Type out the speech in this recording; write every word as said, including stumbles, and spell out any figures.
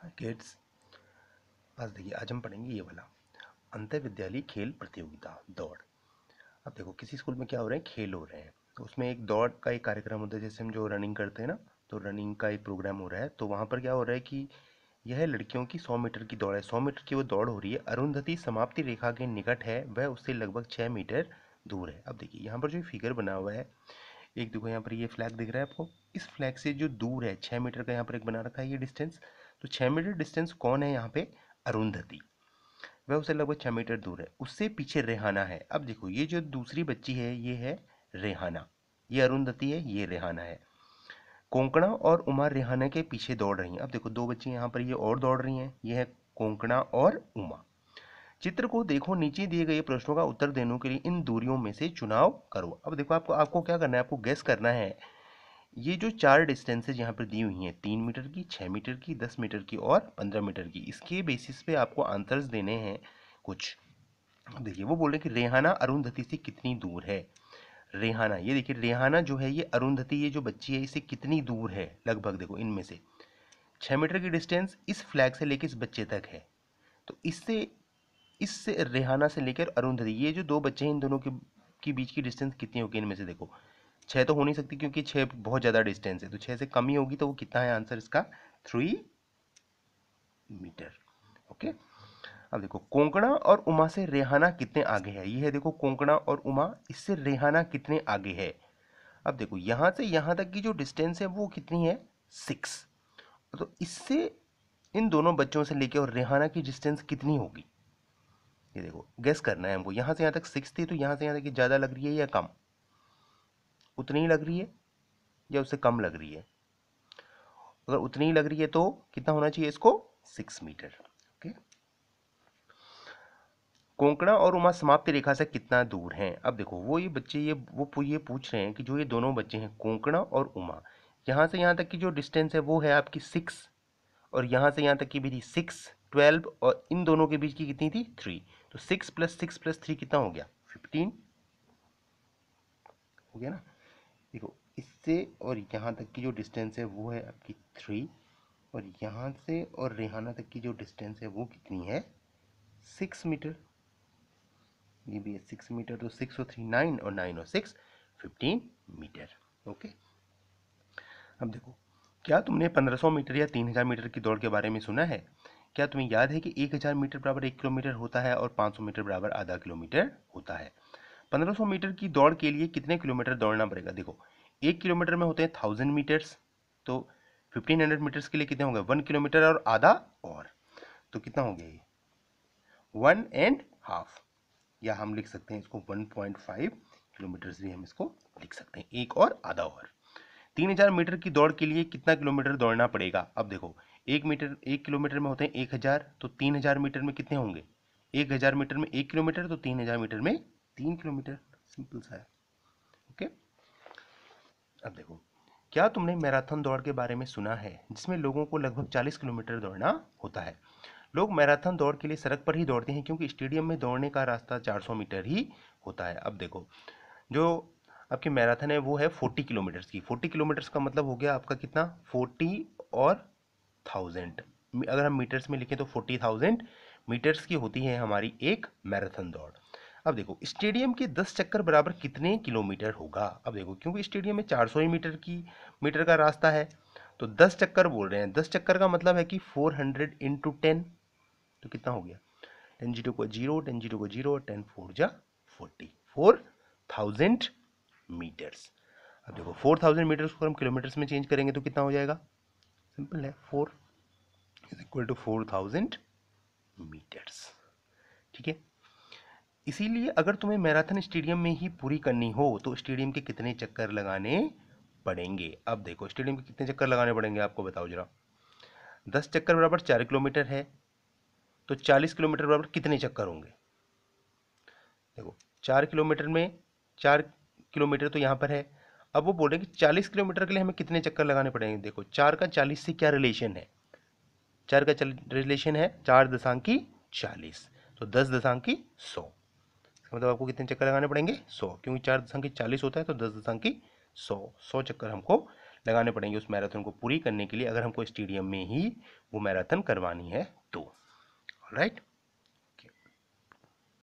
Kids, आज देखिए आज हम पढ़ेंगे ये वाला अंतर विद्यालय खेल प्रतियोगिता दौड़। अब देखो किसी स्कूल में क्या हो रहा है, खेल हो रहे हैं, तो उसमें एक दौड़ का एक कार्यक्रम होता है। जैसे हम जो रनिंग करते हैं ना, तो रनिंग का एक प्रोग्राम हो रहा है। तो वहाँ पर क्या हो रहा है कि यह लड़कियों की सौ मीटर की दौड़ है। सौ मीटर की वो दौड़ हो रही है। अरुंधति समाप्ति रेखा के निकट है, वह उससे लगभग छः मीटर दूर है। अब देखिए यहाँ पर जो फिगर बना हुआ है, एक देखो यहाँ पर ये फ्लैग दिख रहा है आपको। इस फ्लैग से जो दूर है छः मीटर का, यहाँ पर एक बना रखा है ये डिस्टेंस। तो छः मीटर डिस्टेंस कौन है यहाँ पे? अरुंधति। वह उससे लगभग छः मीटर दूर है। उससे पीछे रेहाना है। अब देखो ये जो दूसरी बच्ची है ये है रेहाना, ये अरुंधति है, ये रेहाना है। कोंकणा और उमा रेहाना के पीछे दौड़ रही हैं। अब देखो दो बच्ची यहाँ पर ये और दौड़ रही हैं, ये है कोंकणा और उमा। चित्र को देखो, नीचे दिए गए प्रश्नों का उत्तर देने के लिए इन दूरियों में से चुनाव करो। अब देखो आपको आपको क्या करना है, आपको गैस करना है। ये जो चार डिस्टेंसेज यहाँ पर दी हुई हैं, तीन मीटर की, छः मीटर की, दस मीटर की और पंद्रह मीटर की, इसके बेसिस पे आपको आंसर्स देने हैं कुछ। अब देखिए वो बोल रहे हैं कि रेहाना अरुंधति से कितनी दूर है। रेहाना, ये देखिए रेहाना जो है ये अरुंधति, ये जो बच्ची है इससे कितनी दूर है लगभग। देखो इनमें से छः मीटर की डिस्टेंस इस फ्लैग से लेकर इस बच्चे तक है। तो इससे इससे रेहाना से लेकर अरुंधति, ये जो दो बच्चे हैं इन दोनों के के बीच की डिस्टेंस कितनी होगी इनमें से? देखो छः तो हो नहीं सकती क्योंकि छः बहुत ज़्यादा डिस्टेंस है, तो छः से कम ही होगी। तो वो कितना है आंसर इसका? Three metre. ओके। अब देखो कोंकणा और उमा से रेहाना कितने आगे है। ये है देखो कोंकणा और उमा, इससे रेहाना कितने आगे है। अब देखो यहाँ से यहाँ तक की जो डिस्टेंस है वो कितनी है? सिक्स। तो इससे इन दोनों बच्चों से लेके और रेहाना की डिस्टेंस कितनी होगी? ये देखो गेस करना है हमको। यहाँ से यहाँ तक सिक्स थी, तो यहाँ से यहाँ तक ज़्यादा लग रही है या कम? उतनी ही लग रही है या उससे कम लग रही है? अगर उतनी ही लग रही है तो कितना होना चाहिए इसको? Six metre. ओके। कोंकणा और उमा समाप्ति रेखा से कितना दूर हैं? अब देखो वो ये बच्चे ये वो ये पूछ रहे हैं कि जो ये दोनों बच्चे हैं कोंकणा और उमा, यहाँ से यहाँ तक की जो डिस्टेंस है वो है आपकी सिक्स, और यहाँ से यहाँ तक की भी थी सिक्स, ट्वेल्व, और इन दोनों के बीच की कितनी थी? थ्री। तो six plus six plus three कितना हो गया? फिफ्टीन हो गया ना। देखो इससे और यहाँ तक की जो डिस्टेंस है वो है आपकी थ्री, और यहाँ से और रेहाना तक की जो डिस्टेंस है वो कितनी है? Six metre. ये भी है सिक्स मीटर। तो सिक्स और थ्री नाइन, और नाइन और सिक्स फिफ्टीन मीटर। ओके। अब देखो, क्या तुमने पंद्रह सौ मीटर या तीन हज़ार मीटर की दौड़ के बारे में सुना है? क्या तुम्हें याद है कि एक हज़ार मीटर बराबर एक किलोमीटर होता है और पाँच सौ मीटर बराबर आधा किलोमीटर होता है? पंद्रह सौ मीटर की दौड़ के लिए कितने किलोमीटर दौड़ना पड़ेगा? देखो एक किलोमीटर में होते हैं थाउजेंड मीटर्स, तो फिफ्टीन हंड्रेड मीटर्स के लिए कितने होंगे? वन किलोमीटर और आधा, और तो कितना हो गया ये? वन एंड हाफ, या हम लिख सकते हैं इसको वन पॉइंट फाइव किलोमीटर भी हम इसको लिख सकते हैं, एक और आधा और। तीन हज़ार मीटर की दौड़ के लिए कितना किलोमीटर दौड़ना पड़ेगा? अब देखो एक मीटर एक किलोमीटर में होते हैं एक हज़ार, तो तीन हज़ार मीटर में कितने होंगे? एक हज़ार मीटर में एक किलोमीटर, तो तीन हज़ार मीटर में तीन किलोमीटर। सिंपल सा है। ओके। अब देखो, क्या तुमने मैराथन दौड़ के बारे में सुना है जिसमें लोगों को लगभग चालीस किलोमीटर दौड़ना होता है? लोग मैराथन दौड़ के लिए सड़क पर ही दौड़ते हैं क्योंकि स्टेडियम में दौड़ने का रास्ता चार सौ मीटर ही होता है। अब देखो जो आपकी मैराथन है वो है फोर्टी किलोमीटर्स की। फोर्टी किलोमीटर्स का मतलब हो गया आपका कितना? फोर्टी और थाउजेंड। अगर हम मीटर्स में लिखें तो फोर्टी थाउजेंड मीटर्स की होती है हमारी एक मैराथन दौड़। अब देखो स्टेडियम के दस चक्कर बराबर कितने किलोमीटर होगा? अब देखो क्योंकि स्टेडियम में चार सौ ही मीटर की मीटर का रास्ता है, तो दस चक्कर बोल रहे हैं। दस चक्कर का मतलब है कि फोर हंड्रेड इंटू टेन, तो कितना हो गया? टेन जीरो को जीरो, टेन जीरो को जीरो, टेन फोर जा फोर्टी, फोर थाउजेंड मीटर्स। अब देखो फोर थाउजेंड मीटर्स को हम किलोमीटर्स में चेंज करेंगे तो कितना हो जाएगा? सिंपल है, four is equal to four thousand metres. ठीक है। इसीलिए अगर तुम्हें मैराथन स्टेडियम में ही पूरी करनी हो तो स्टेडियम के कितने चक्कर लगाने पड़ेंगे? अब देखो स्टेडियम के कितने चक्कर लगाने पड़ेंगे आपको बताओ जरा। दस चक्कर बराबर चार किलोमीटर है, तो चालीस किलोमीटर बराबर कितने चक्कर होंगे? देखो चार किलोमीटर में चार किलोमीटर तो यहाँ पर है। अब वो बोल रहे हैं कि चालीस किलोमीटर के लिए हमें कितने चक्कर लगाने पड़ेंगे। देखो चार का चालीस से क्या रिलेशन है? चार का रिलेशन है चार दशांकी चालीस, तो दस दशांकी सौ। मतलब आपको कितने चक्कर लगाने पड़ेंगे? सौ, क्योंकि चार दशांकी चालीस होता है तो दस दशांकी सौ, सौ चक्कर हमको लगाने पड़ेंगे उस मैराथन को पूरी करने के लिए, अगर हमको स्टेडियम में ही वो मैराथन करवानी है तो। राइट।